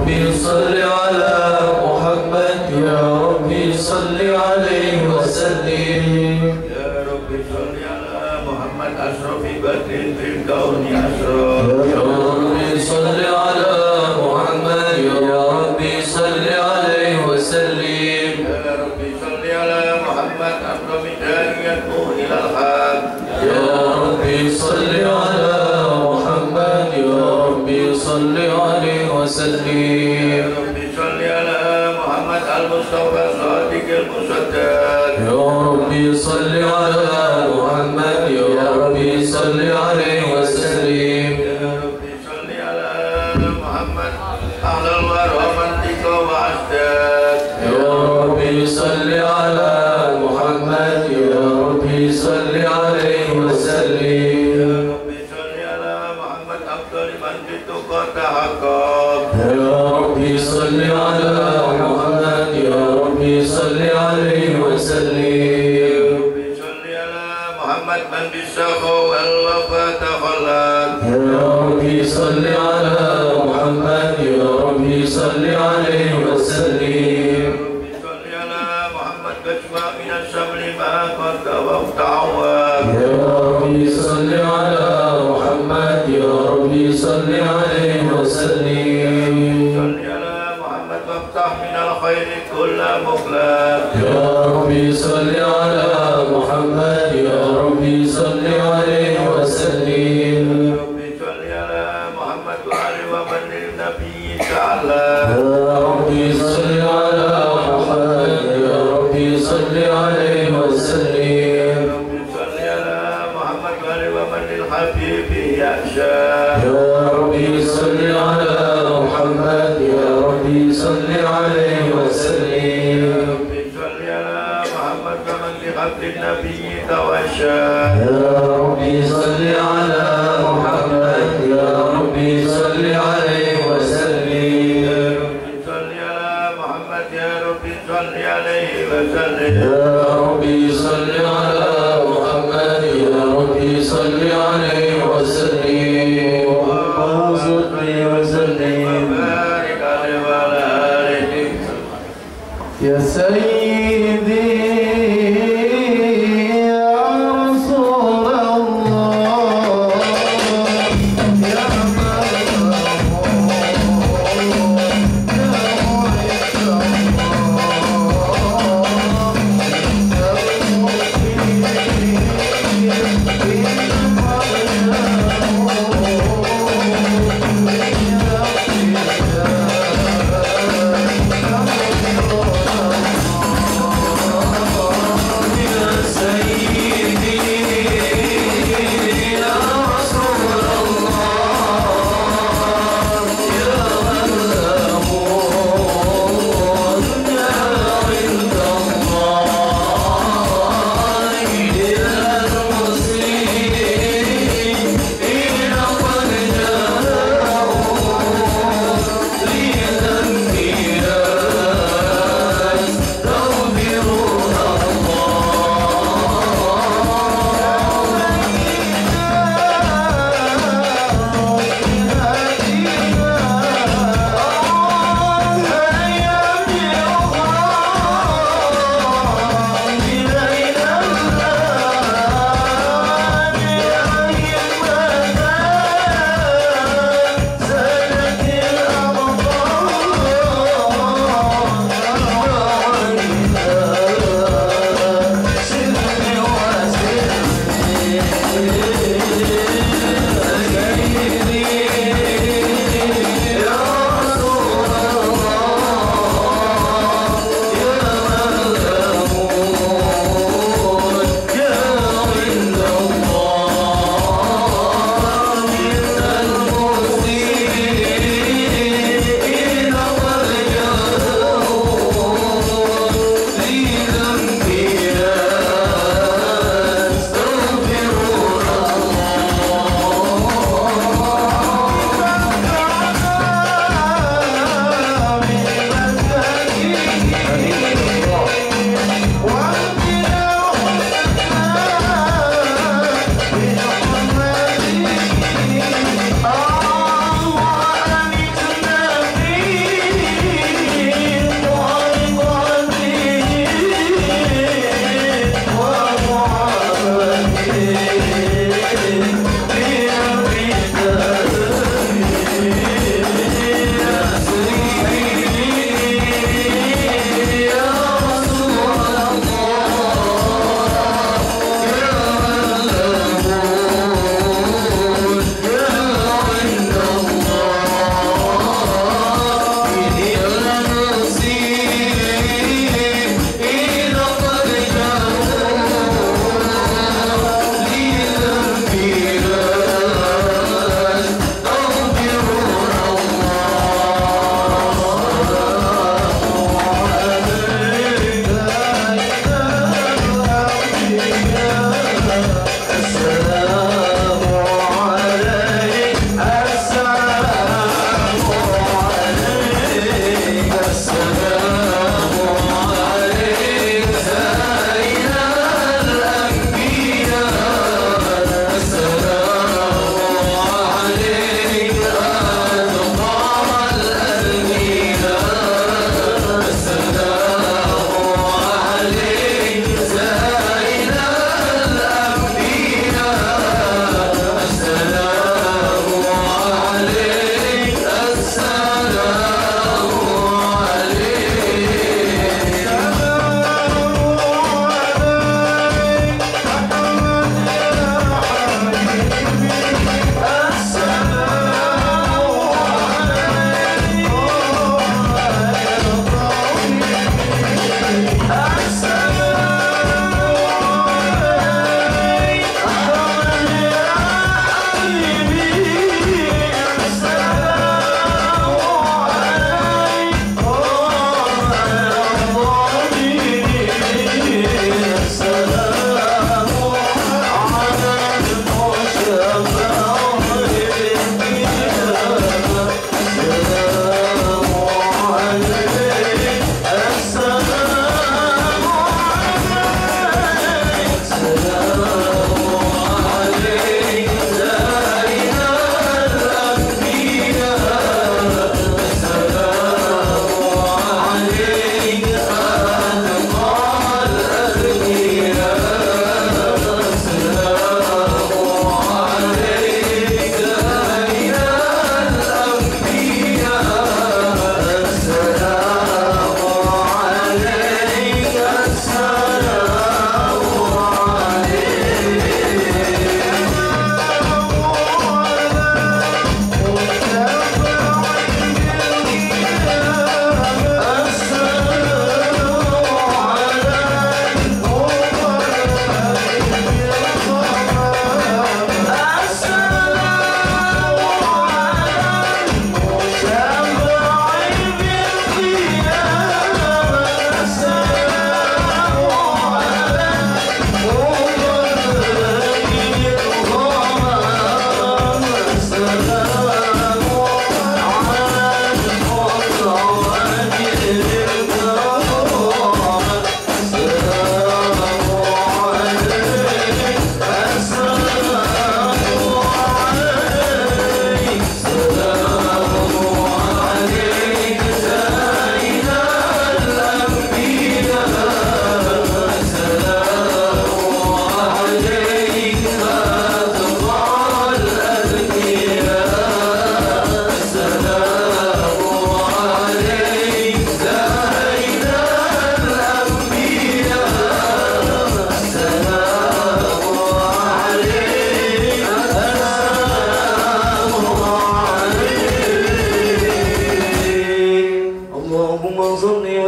ربي صل على محمد يا ربي صل عليه وسلم يا ربي صل على محمد أشرف بدر في الكون أشرف يا ربي صل على محمد يا ربي صل عليه وسلم يا ربي صل على محمد أكرم داعية إلى الحق يا ربي صل على محمد يا ربي صل عليه وسلم يا ربي صل على محمد المصطفى الصادق المصدق يا ربي صل على محمد يا ربي صل عليه وسلم يا ربي صل على محمد أعلى الورى منطق وأشداد يا ربي صل على محمد يا ربي صل عليه وسلم يا ربي صل على محمد أفضل من بالتقى تحقق يا ربي صل على محمد يا ربي صل عليه وسلم يا ربي صل على محمد من بالسخاء والوفاء تخلق يا ربي صل على محمد يا ربي صل عليه وسلم ربي صل على محمد كشف من الشمل ما قد وابتعوى يا ربي صل على محمد يا ربي صل عليه وسلم صل على محمد وافتح من الخير كل مخلص يا ربي صل على محمد يا ربي صل عليه وسلم ربي صل على محمد وعلي ومن للنبي تعالى يا ربي صل على محمد يا ربي صل عليه وسلم ربي صل على محمد وعلي ومن للحبيب يأشى يا ربي صل على محمد يا ربي صل عليه وسلم ربي صل على محمد ومن لحبل النبي توشى يا ربي صل على محمد يا ربي صل عليه وسلم ربي صل على محمد يا ربي صل عليه وسلم يا ربي صل على محمد يا ربي صل عليه وسلم وصل وسلم وبارك عليه وعلى آله يا سيدي يا رسول الله يا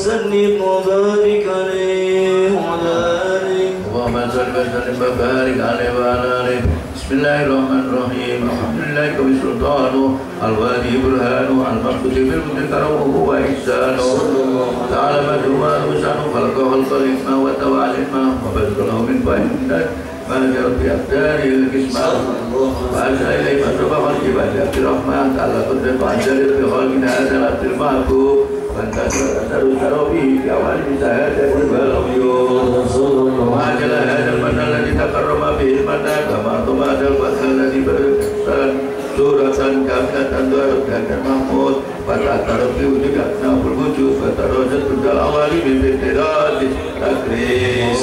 وسلم وبارك عليه وعلى آله اللهم صل وسلم وبارك عليه وعلى آله بسم الله الرحمن الرحيم الحمد لله كبير سلطانه الوالي برهانه المقصود بالمدر كرمه وإحسانه تعالى مدعوه وسانه خلق خلق الإسماء وتوى الإسماء وبذل له من فإن ما جرت بأقداره القسمة وأرسل إليه مصرف خلق بعد الرحمن تعالى قدر فأنزل بخلقنا هذا العبد المحبوب فانتشر أثر الشرابي في أول مساهدة والعيون وعجل هذا المنى الذي تكرم به المنى كما طمأن الفتح الذي برسل سورة كاملة درجة محمود فتعترف بوجود أكناف الوجود فترجت كل العوالم بامتداد تكريم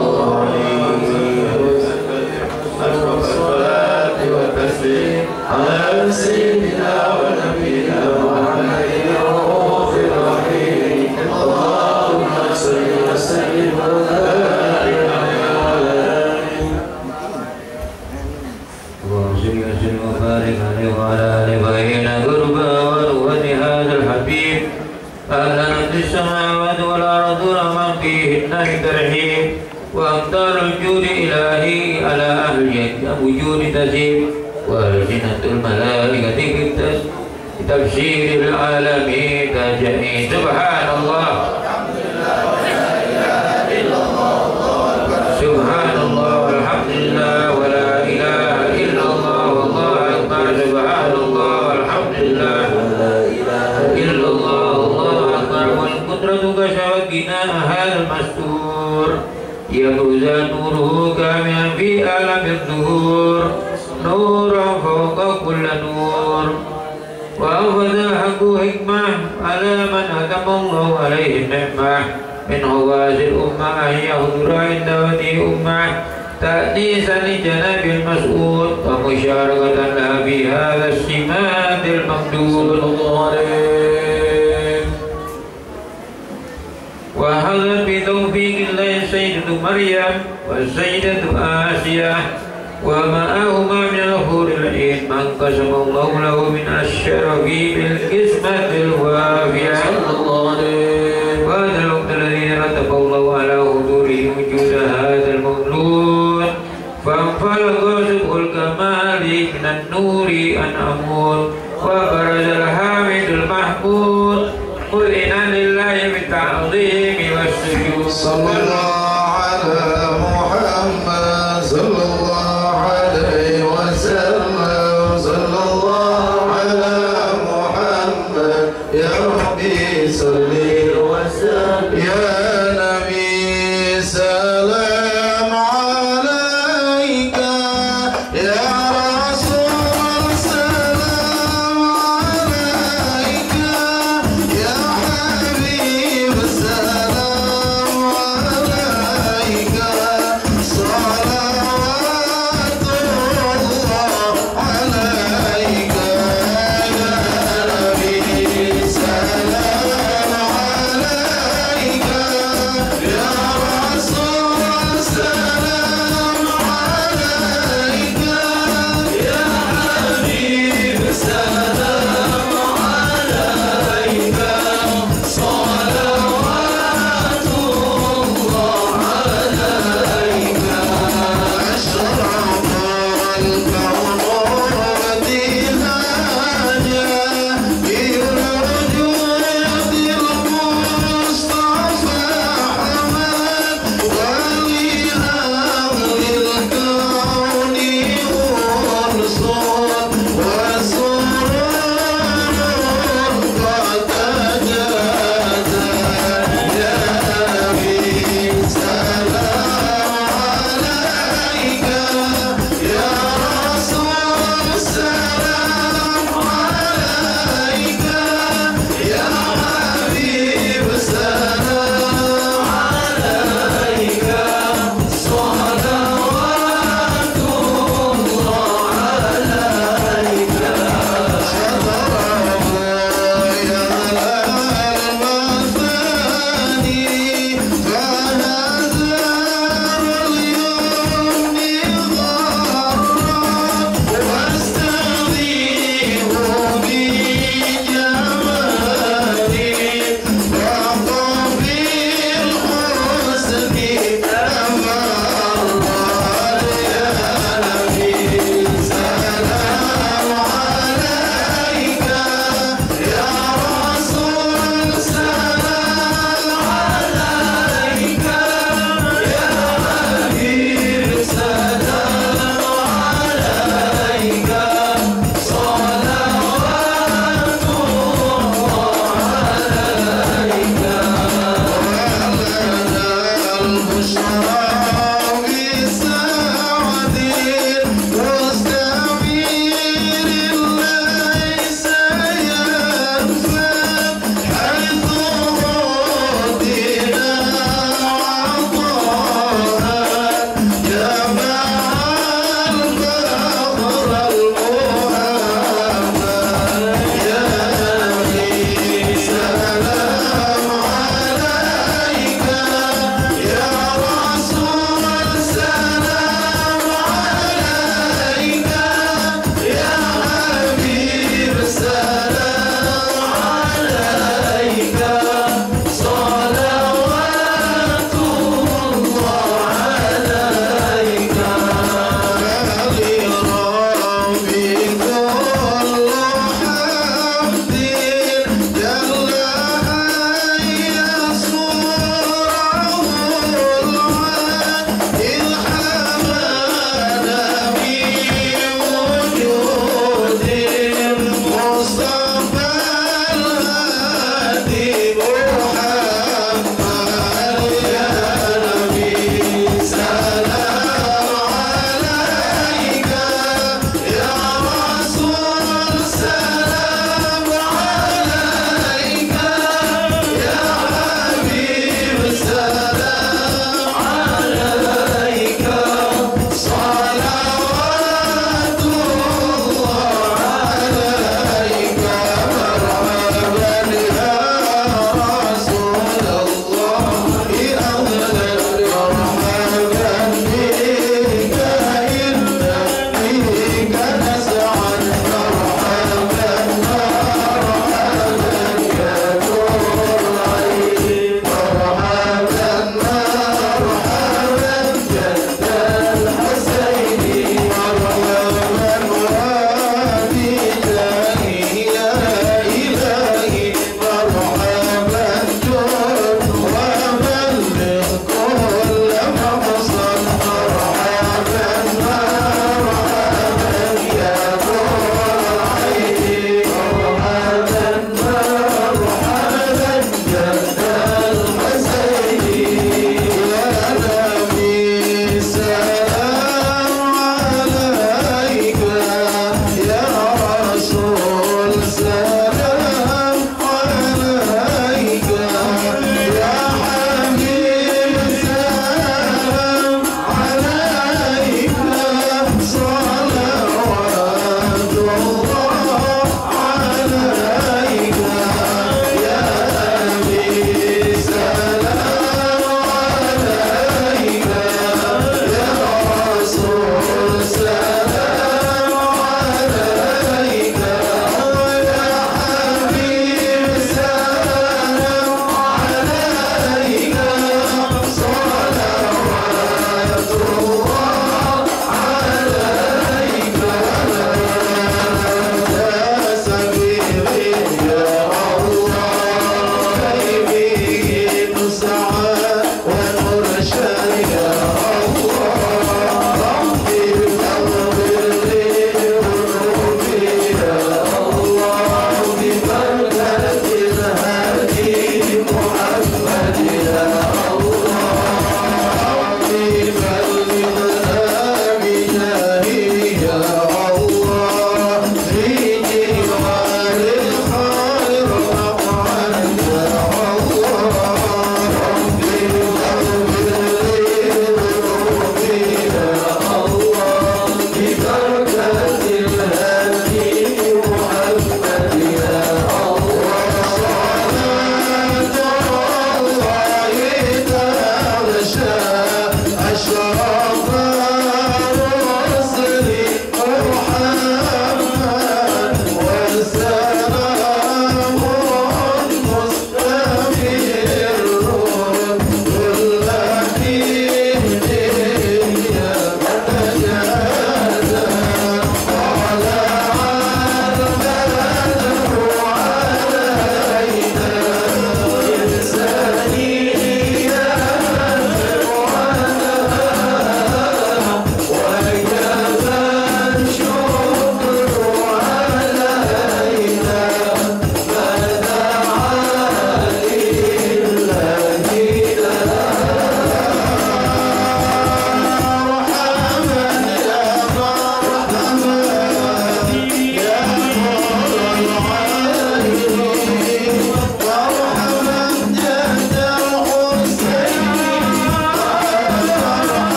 أشرف الصلاة والتسليم على سيدنا ونبينا محمد الرؤوف الرحيم اللهم صل وسلم وبارك عليه وعلى آله وبارك عليه وعلى آله وإن قربى وروة هذا الحبيب أهلا في السماوات والأرض ومن فيهن بترحيب وأمطار الجود إلهي على أهل وجود تزيد وألسنة الملائكة بتبشير العالمين تجئين سبحان الله سبحان الله والحمد لله ولا إله إلا الله والله أكبر سبحان الله والحمد لله ولا إله إلا الله والله أكبر والقدرة كشفت بناء هذا المستور يبرز نوره كاملا في عالم الظهور نورا فوق كل نور وأخذ الحق حكمة على من أتم الله عليه النعمة من غواز الأمة أن يحضر عند ودي أمة تأنيسا لجناب المسؤول ومشاركة لها في هذا السمات الممدود وهذا بتوفيق الله السيدة مريم والسيدة آسيا ومعهما من الحور العين من قسم الله له من الشرف بالقسمة الوافية وهذا الوقت الذي رتب الله على حضوره وجود هذا المولود فانفلق سبح الكمال من النور أنعمون وبرز الحامد المحمود قل إن لله بالتعظيم والسجود صلى الله على محمد صلى الله عليه وسلم صلى الله على محمد يا ربي صل وسلم يا نبي سلام عليك يا رسول سلام عليك يا حبيب سلام عليك صلوات الله عليك يا نبي سلام عليك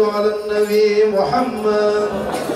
على النبي محمد